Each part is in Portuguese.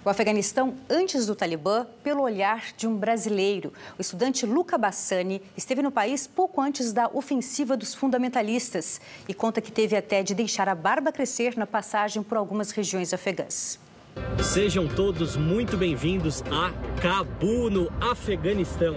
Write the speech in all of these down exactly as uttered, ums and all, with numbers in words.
O Afeganistão antes do Talibã pelo olhar de um brasileiro. O estudante Luca Bassani esteve no país pouco antes da ofensiva dos fundamentalistas e conta que teve até de deixar a barba crescer na passagem por algumas regiões afegãs. Sejam todos muito bem-vindos a Cabu, no Afeganistão.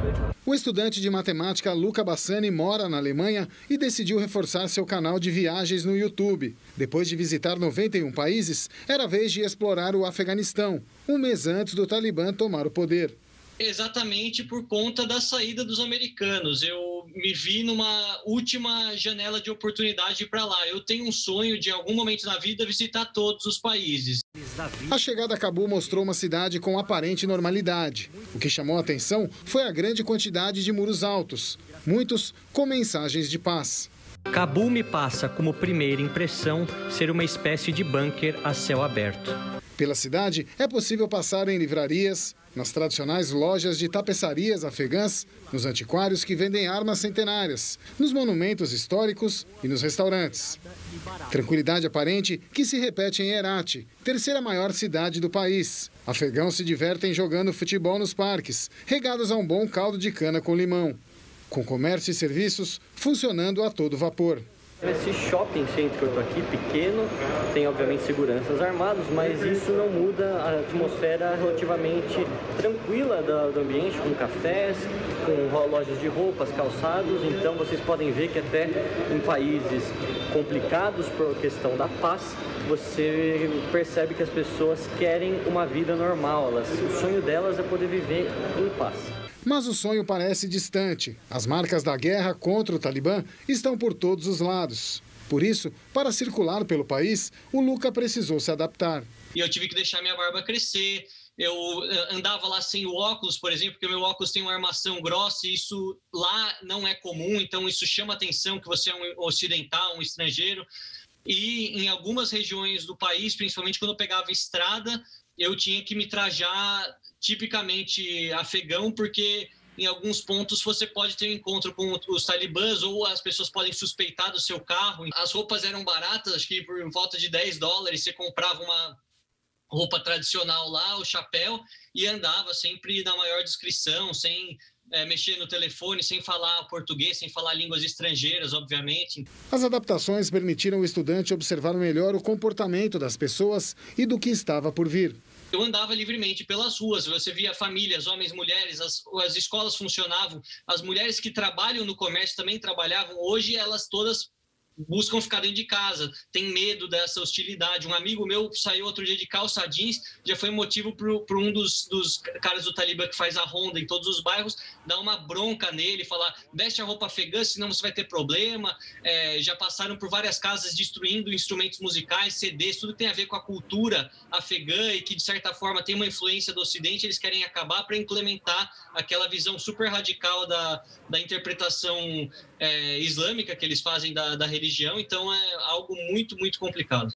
O estudante de matemática Luca Bassani mora na Alemanha e decidiu reforçar seu canal de viagens no YouTube. Depois de visitar noventa e um países, era a vez de explorar o Afeganistão, um mês antes do Talibã tomar o poder. Exatamente por conta da saída dos americanos. Eu me vi numa última janela de oportunidade para lá. Eu tenho um sonho de, em algum momento na vida, visitar todos os países. A chegada a Cabu mostrou uma cidade com aparente normalidade. O que chamou a atenção foi a grande quantidade de muros altos, muitos com mensagens de paz. Cabu me passa como primeira impressão ser uma espécie de bunker a céu aberto. Pela cidade, é possível passar em livrarias, nas tradicionais lojas de tapeçarias afegãs, nos antiquários que vendem armas centenárias, nos monumentos históricos e nos restaurantes. Tranquilidade aparente que se repete em Herat, terceira maior cidade do país. Afegãos se divertem jogando futebol nos parques, regados a um bom caldo de cana com limão, com comércio e serviços funcionando a todo vapor. Esse shopping center que eu estou aqui, pequeno, tem obviamente seguranças armados, mas isso não muda a atmosfera relativamente tranquila do ambiente, com cafés, com lojas de roupas, calçados. Então vocês podem ver que até em países complicados por questão da paz, você percebe que as pessoas querem uma vida normal. Elas, o sonho delas é poder viver em paz. Mas o sonho parece distante. As marcas da guerra contra o Talibã estão por todos os lados. Por isso, para circular pelo país, o Luca precisou se adaptar. E eu tive que deixar minha barba crescer. Eu andava lá sem o óculos, por exemplo, porque o meu óculos tem uma armação grossa e isso lá não é comum, então isso chama atenção que você é um ocidental, um estrangeiro. E em algumas regiões do país, principalmente quando eu pegava estrada, eu tinha que me trajar tipicamente afegão, porque em alguns pontos você pode ter um encontro com os talibãs ou as pessoas podem suspeitar do seu carro. As roupas eram baratas, acho que por volta de dez dólares você comprava uma roupa tradicional lá, o chapéu, e andava sempre na maior discrição, sem é, mexer no telefone, sem falar português, sem falar línguas estrangeiras, obviamente. As adaptações permitiram o estudante observar melhor o comportamento das pessoas e do que estava por vir. Eu andava livremente pelas ruas, você via famílias, homens, mulheres, as, as escolas funcionavam, as mulheres que trabalham no comércio também trabalhavam. Hoje elas todas buscam ficar dentro de casa, tem medo dessa hostilidade. Um amigo meu saiu outro dia de calça jeans, já foi motivo para um dos, dos caras do Talibã que faz a ronda em todos os bairros, dar uma bronca nele, falar, veste a roupa afegã, senão você vai ter problema. É, já passaram por várias casas destruindo instrumentos musicais, C Ds, tudo que tem a ver com a cultura afegã e que, de certa forma, tem uma influência do Ocidente, eles querem acabar para implementar aquela visão super radical da, da interpretação é, islâmica que eles fazem da, da religião. Então é algo muito, muito complicado.